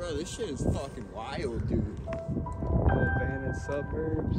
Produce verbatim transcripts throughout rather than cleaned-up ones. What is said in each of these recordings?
Bro, this shit is fucking wild, dude. Abandoned suburbs.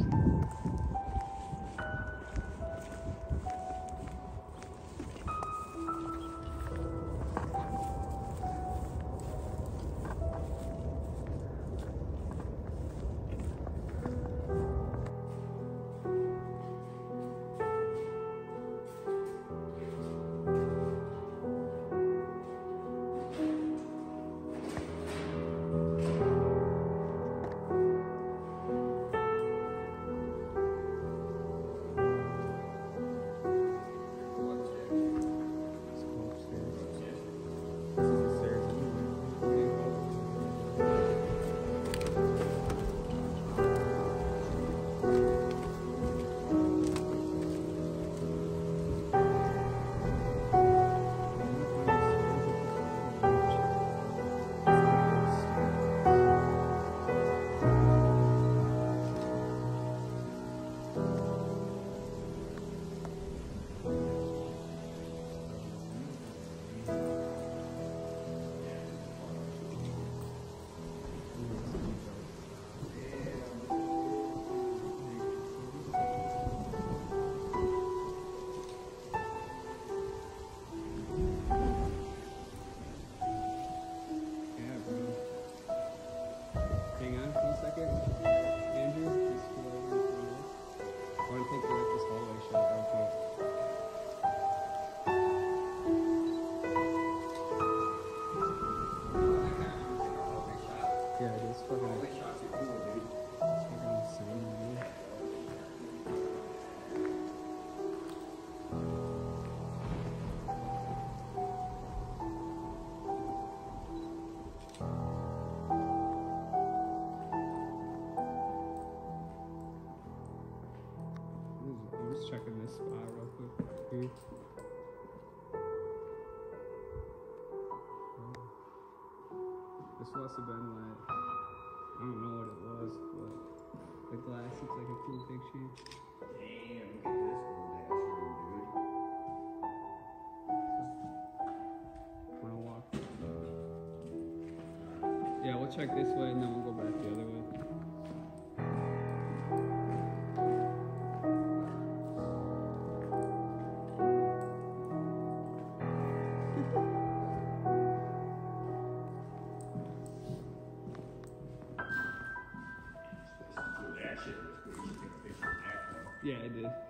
Checking this spot real quick here. Oh. This must have been like, I don't know what it was, but the glass looks like a cool picture. Damn, look at this old ass room, dude. Wanna walk? Yeah, we'll check this way and then we'll go back the other way. Yeah, I did. Yeah.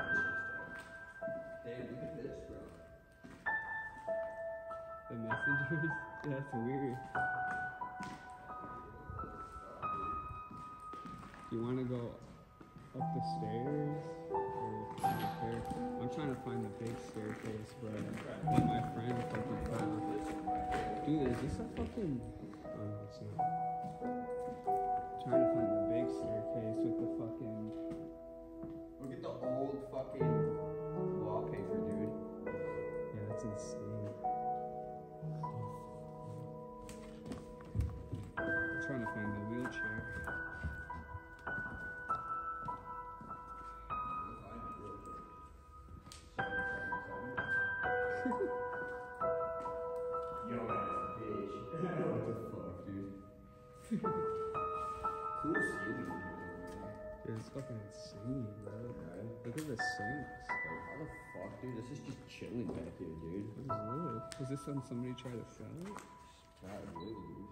Hey, look at this, bro. The messengers? That's weird. Do you want to go up the stairs? Or there? I'm trying to find the big staircase, but what my friend fucking found. Dude, is this a fucking... Oh, no, it's not. I'm trying to find the big staircase with the fucking... Look at the old fucking wallpaper, dude. Yeah, that's insane. I'm trying to find the wheelchair. Yo, that's bitch. What the fuck, dude? Cool ceiling. Dude, it's fucking insane, bro. Right? Look at the sinks. Like, how the fuck, dude? This is just chilling back here, dude. What is this? Is this something somebody tried to sell it? Probably, dude.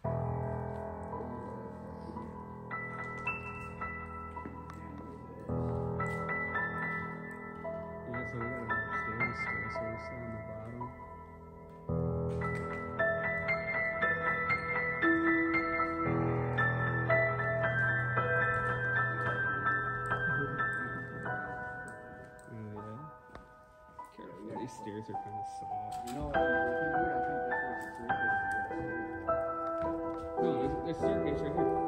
Yeah, so we got upstairs still, so we're still on the bottom. These stairs are kind of soft. You know, if you do it, I think this was the staircase. No, there's, there's staircase right here.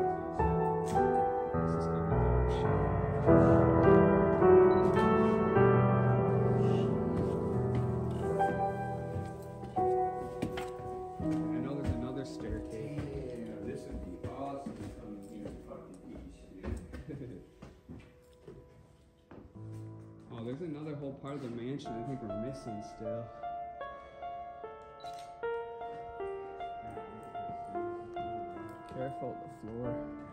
This is kind of dark shit. I know there's another staircase. Damn, this would be awesome to come in here and fucking eat, dude. Oh, there's another whole part of the mansion I think we're missing still. floor.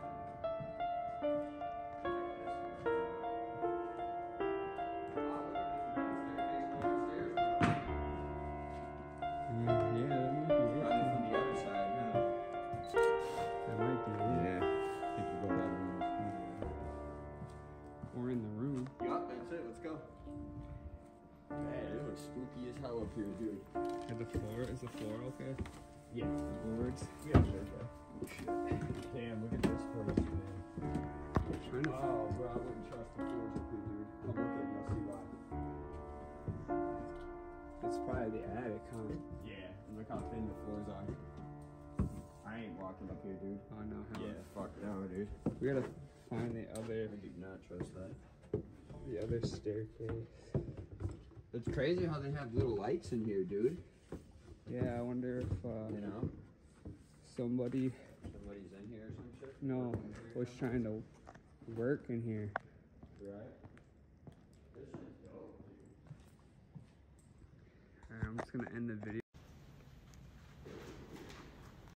Mm, yeah, that might be it. Running from the other side, huh? That might be it. Yeah. I think you go that way. Or in the room. Yup, that's it. Let's go. Man, it looks spooky as hell up here, dude. And the floor, is the floor okay? Yeah. The boards? Yeah, sure, okay. Oh, shit. Damn, look at this place, man. Trying to Oh, bro, I wouldn't trust the floors up here, dude. Come look at it, you'll see why. It's probably the attic, huh? Yeah, and look how thin the floors are. I ain't walking up here, dude. Oh no, huh? Yeah, fuck no, dude. We gotta find the other, I do not trust that. the other staircase. It's crazy how they have little lights in here, dude. Yeah, I wonder if uh, You know? somebody, Somebody's in here or some shit? no, was trying to work in here. Right? This is dope, dude. Alright, I'm just gonna end the video.